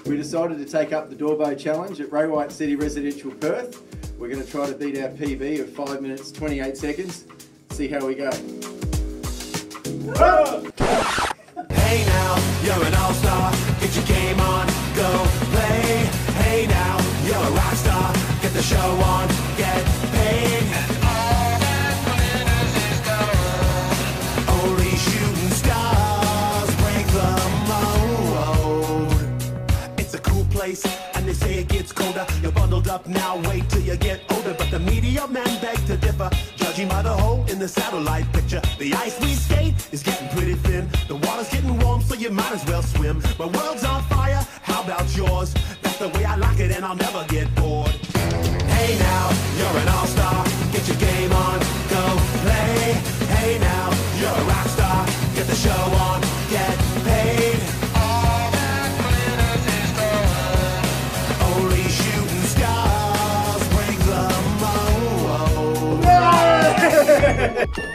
We decided to take up the Dorbo challenge at Ray White City Residential, Perth. We're going to try to beat our PB of 5 minutes 28 seconds. See how we go. Hey now, you're an all-star. Get your game on, go play. Hey now, you're a rock star. Get the show on, get paid. And all that glitters is gold. Only shooting stars break the mold. It's a cool place, and they say it gets colder. You're bundled up now, wait till you get older. But the media men beg to differ, judging by the hole in the satellite picture. The ice we skate is getting pretty thin. The water's getting warm, so you might as well swim. My world's on fire, how about yours? That's the way I like it, and I'll never get bored. Hey now, you're an all-star. Get your game on, go play. Hey now, you're a rock star. Get the show on, get paid. All that glitters is gold. Only shooting stars break the mold.